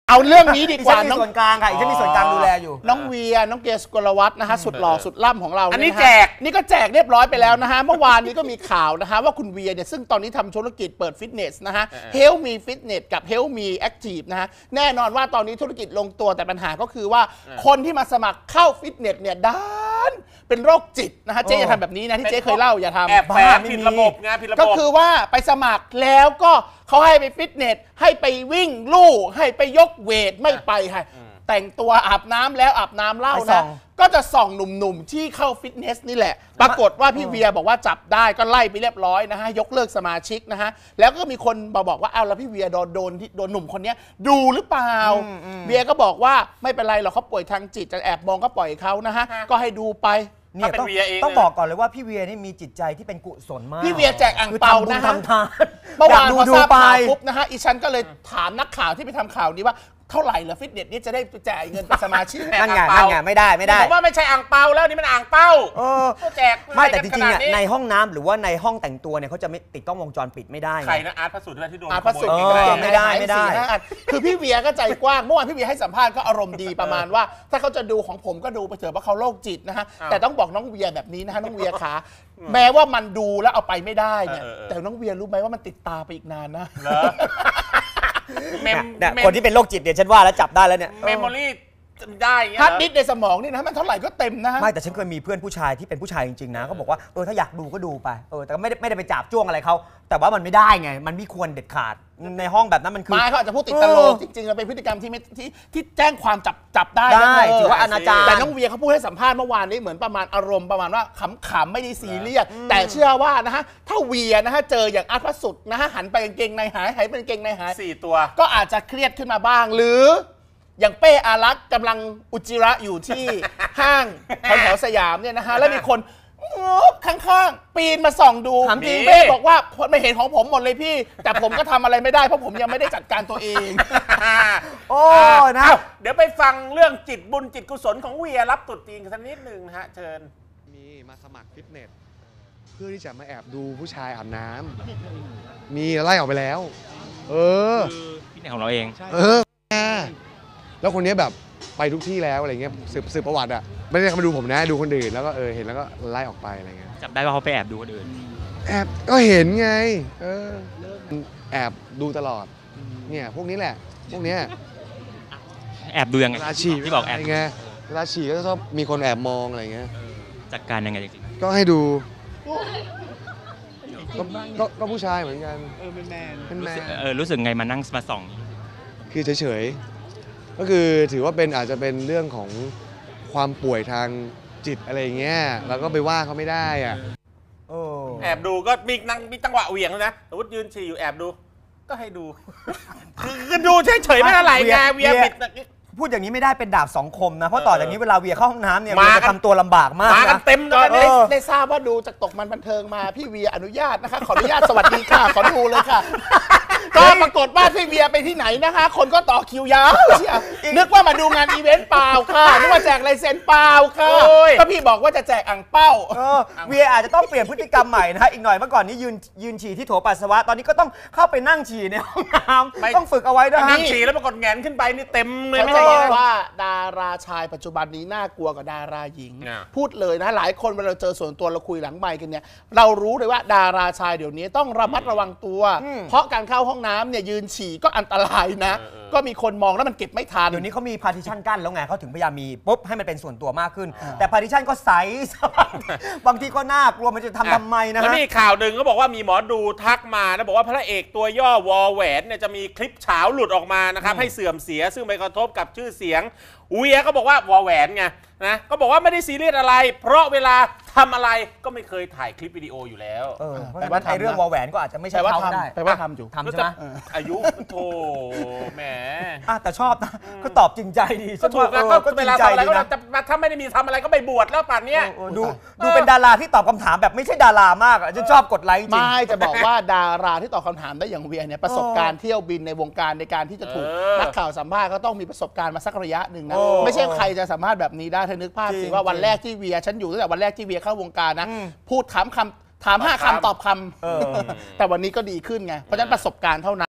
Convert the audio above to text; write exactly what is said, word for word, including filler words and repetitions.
เอาเรื่องนี้ดีกว่าน้องส่วนกลางค่ะอีกจะมีส่วนกลางดูแลอยู่น้องเวียน้องเกศกลวัฒน์นะฮะสุดหล่อสุดล่ำของเราอันนี้แจกนี่ก็แจกเรียบร้อยไปแล้วนะฮะเมื่อวานนี้ก็มีข่าวนะฮะว่าคุณเวียเนี่ยซึ่งตอนนี้ทำธุรกิจเปิดฟิตเนสนะฮะ Health Me Fitness กับ Health Me Active นะฮะแน่นอนว่าตอนนี้ธุรกิจลงตัวแต่ปัญหาก็คือว่าคนที่มาสมัครเข้าฟิตเนสเนี่ยด้านเป็นโรคจิตนะฮะเจ๊อย่าทำแบบนี้นะที่เจ๊เคยเล่าอย่าทำแอบแฝงผิดระบบงานผิดระบบก็คือว่าไปสมัครแล้วก็เขาให้ไปฟิตเนสให้ไปวิ่งลู่ให้ไปยกเวทไม่ไปค่ะแต่งตัวอาบน้ำแล้วอาบน้ำเล่านะก็จะส่องหนุ่มๆที่เข้าฟิตเนสนี่แหละปรากฏว่าพี่เวียบอกว่าจับได้ก็ไล่ไปเรียบร้อยนะฮะยกเลิกสมาชิกนะฮะแล้วก็มีคนมาบอกว่าอ้าวแล้วพี่เวียโดนโดนโดนหนุ่มคนนี้ดูหรือเปล่าเวียก็บอกว่าไม่เป็นไรหรอกเขาป่วยทางจิตจะแอบมองก็ปล่อยเขานะฮะก็ให้ดูไปเนี่ยต้องต้องบอกก่อนเลยว่าพี่เวียนี่มีจิตใจที่เป็นกุศลมากพี่เวียแจกอ่างเปานะฮะเมื่อวานพอทราบข่าวปุ๊บนะฮะอีฉันก็เลยถามนักข่าวที่ไปทำข่าวนี้ว่าเท่าไหร่เหรอฟิตเนสนี่จะได้จ่ายเงินเป็นสมาชิกนั่นไงนั่นไงไม่ได้ไม่ได้ผมว่าไม่ใช่อ่างเปาแล้วนี่มันอ่างเป้าเออแจกไม่แต่จริงๆอ่ะในห้องน้ำหรือว่าในห้องแต่งตัวเนี่ยเขาจะไม่ติดกล้องวงจรปิดไม่ได้ใครนะอาร์ตพระสุทธิ์ที่โดนอาร์ตพระสุทธิ์ไม่ได้ไม่ได้คือพี่เวียก็ใจกว้างเมื่อวานพี่เวียให้สัมภาษณ์ก็อารมณ์ดีประมาณว่าถ้าเขาจะดูของผมก็ดูไปเถอะเพราะเขาโรคจิตนะฮะแต่ต้องบอกน้องเวียแบบนี้นะฮะน้องเวียขาแม้ว่ามันดูแล้วเอาไปไม่ได้เนี่ยแต่น้องเวียรู้ไหมว่ามันติดตาไปอีกนานนะคนที่เป็นโรคจิตเนี่ยฉันว่าแล้วจับได้แล้วเนี่ยเมมโมรี่ได้ฮาร์ดดิสก์ในสมองนี่นะมันเท่าไหร่ก็เต็มนะไม่แต่ฉันเคยมีเพื่อนผู้ชายที่เป็นผู้ชายจริงๆนะเขาบอกว่าเออถ้าอยากดูก็ดูไปเออแต่ไม่ได้ไม่ได้ไปจับจ้วงอะไรเขาแต่ว่ามันไม่ได้ไงมันไม่ควรเด็ดขาดในห้องแบบนั้นมันคือไม่เขาอาจจะพูดติดตลกจริงๆแล้วเป็นพฤติกรรมที่ที่ที่แจ้งความจับจับได้ได้ถือว่าอนาจารแต่น้องเวียเขาพูดให้สัมภาษณ์เมื่อวานนี้เหมือนประมาณอารมณ์ประมาณว่าขำๆไม่ได้ซีเรียสแต่เชื่อว่านะฮะถ้าเวียนะฮะเจออย่างอาร์ตพระสุทธิ์นะฮะหันไปกางเกงในหายหายเป็นกางเกงในหายสี่ตัวก็อาจจะเครียดขึ้นมาบ้างหรืออย่างเป้อารักษ์กำลังอุจจิระอยู่ที่ห้างแถวสยามเนี่ยนะฮะแล้วมีคนข้างๆปีนมาส่องดูถามจริงเป้บอกว่าไม่เห็นของผมหมดเลยพี่แต่ผมก็ทำอะไรไม่ได้เพราะผมยังไม่ได้จัดการตัวเองโอ้นะเดี๋ยวไปฟังเรื่องจิตบุญจิตกุศลของเวียรับตรุษจีนกันสักนิดหนึ่งนะฮะเชิญมีมาสมัครฟิตเนสเพื่อที่จะมาแอบดูผู้ชายอาบน้ำมีไล่ออกไปแล้วเออฟิตเนสของเราเองเออแล้วคนนี้แบบไปทุกที่แล้วอะไรเงี้ยสืบสืบประวัติอ่ะไม่ได้เขามาดูผมนะดูคนอื่นแล้วก็เออเห็นแล้วก็ไล่ออกไปอะไรเงี้ยจับได้ว่าเขาไปแอบดูคนอื่นแอบก็เห็นไงเออแอบดูตลอดเนี่ยพวกนี้แหละพวกเนี้ยแอบดูยังไงเวลาฉี่ที่บอกแอบไงเวลาฉี่ก็ชอบมีคนแอบมองอะไรเงี้ยจัดการยังไงจริงๆก็ให้ดูก็ผู้ชายเหมือนกันเออเป็นแมนเป็นแมนเออรู้สึกไงมานั่งมาส่องคือเฉยๆก็คือถือว่าเป็นอาจจะเป็นเรื่องของความป่วยทางจิตอะไรเงี้ยแล้วก็ไปว่าเขาไม่ได้อ่ะแอบดูก็มีนั่งมีจังหวะเหวี่ยงนะสมมติยืนฉี่อยู่แอบดูก็ให้ดูคือดูเฉยๆไม่เท่าไหร่ไงเวียบิดพูดอย่างนี้ไม่ได้เป็นดาบสองคมนะเพราะต่อจากนี้เวลาเวียเข้าห้องน้ำเนี่ยมันจะทำตัวลำบากมากมากันเต็มเลยได้ทราบว่าดูจากตกมันบันเทิงมาพี่เวียอนุญาตนะคะขออนุญาตสวัสดีค่ะขอดูเลยค่ะก็ปรากฏว่าพี่เวียไปที่ไหนนะคะคนก็ต่อคิวยาวเชียวนึกว่ามาดูงานอีเวนต์เปล่าค่ะนึกว่าแจกลายเซ็นเปล่าค่ะก็พี่บอกว่าจะแจกอ่างเป้าเวียอาจจะต้องเปลี่ยนพฤติกรรมใหม่นะฮะอีกหน่อยเมื่อก่อนนี้ยืนยืนฉี่ที่โถปัสสาวะตอนนี้ก็ต้องเข้าไปนั่งฉี่ในห้องน้ำต้องฝึกเอาไว้ด้วยนั่งฉี่แล้วปรากฏแงนขึ้นไปนี่เต็มเลยไม่ใช่ว่าดาราชายปัจจุบันนี้น่ากลัวกว่าดาราหญิงพูดเลยนะหลายคนเวลาเราเจอส่วนตัวเราคุยหลังไมค์กันเนี่ยเรารู้เลยว่าดาราชายเดี๋ยวนี้ต้องระมัดระวังตัวเพราะการเข้าห้องน้ำเนี่ยยืนฉี่ก็อันตรายนะก็มีคนมองแล้วมันเก็บไม่ทันเดี๋ยวนี้เขามีพาร์ติชันกั้นแล้วไงเขาถึงพยายามมีปุ๊บให้มันเป็นส่วนตัวมากขึ้นแต่พาร์ติชันก็ใสบางทีก็น่ากลัวมันจะทำทำไมนะฮะแล้วมีข่าวหนึ่งก็บอกว่ามีหมอดูทักมาแล้วบอกว่าพระเอกตัวย่อวอแหวนเนี่ยจะมีคลิปเฉาหลุดออกมานะครับให้เสื่อมเสียซึ่งไปกระทบกับชื่อเสียงเวียก็บอกว่าวอแหวนไงนะก็บอกว่าไม่ได้ซีเรียสอะไรเพราะเวลาทำอะไรก็ไม่เคยถ่ายคลิปวิดีโออยู่แล้วแต่ว่าในเรื่องวอแหวนก็อาจจะไม่ใช่เขาได้แต่ว่าทำอยู่ทำใช่ไหมอายุโธ่แหมแต่ชอบนะก็ตอบจริงใจดีก็ถูกแล้วก็เวลาทำอะไรก็ถ้าไม่ได้มีทำอะไรก็ไปบวชแล้วป่านนี้ดูดูเป็นดาราที่ตอบคำถามแบบไม่ใช่ดารามากฉันชอบกดไลค์จริงไม่จะบอกว่าดาราที่ตอบคำถามได้อย่างเวียเนี่ยประสบการณ์เที่ยวบินในวงการในการที่จะถูกนักข่าวสัมภาษณ์ก็ต้องมีประสบการณ์มาสักระยะหนึ่งนะไม่ใช่ใครจะสามารถแบบนี้ได้เธอนึกภาพสิว่าวันแรกที่เวียฉันอยู่ตั้งแต่วันแรกที่เวียเข้าวงการนะพูดถามคำถามห้าคำตอบคำแต่วันนี้ก็ดีขึ้นไงเพราะฉะนั้นประสบการณ์เท่านั้น